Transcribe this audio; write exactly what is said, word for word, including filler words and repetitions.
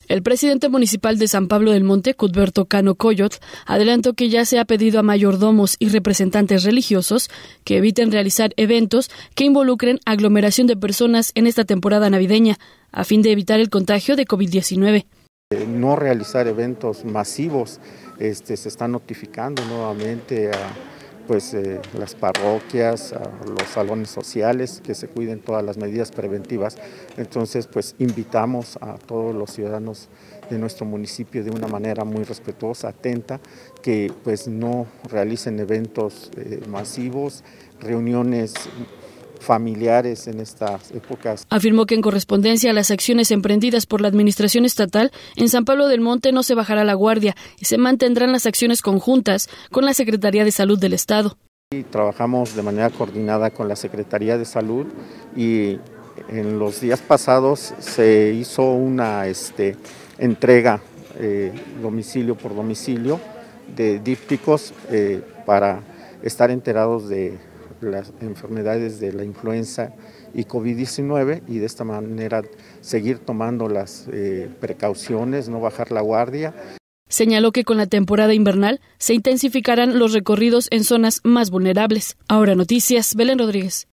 El presidente municipal de San Pablo del Monte, Cuthberto Cano Coyotl, adelantó que ya se ha pedido a mayordomos y representantes religiosos que eviten realizar eventos que involucren aglomeración de personas en esta temporada navideña, a fin de evitar el contagio de COVID diecinueve. No realizar eventos masivos, este, se está notificando nuevamente a pues, eh, las parroquias, a los salones sociales, que se cuiden todas las medidas preventivas. Entonces, pues invitamos a todos los ciudadanos de nuestro municipio de una manera muy respetuosa, atenta, que pues no realicen eventos eh, masivos, reuniones familiares en estas épocas. Afirmó que en correspondencia a las acciones emprendidas por la administración estatal, en San Pablo del Monte no se bajará la guardia y se mantendrán las acciones conjuntas con la Secretaría de Salud del Estado. Y trabajamos de manera coordinada con la Secretaría de Salud y en los días pasados se hizo una este, entrega eh, domicilio por domicilio de dípticos eh, para estar enterados de las enfermedades de la influenza y COVID diecinueve y de esta manera seguir tomando las eh, precauciones, no bajar la guardia. Señaló que con la temporada invernal se intensificarán los recorridos en zonas más vulnerables. Ahora Noticias, Belén Rodríguez.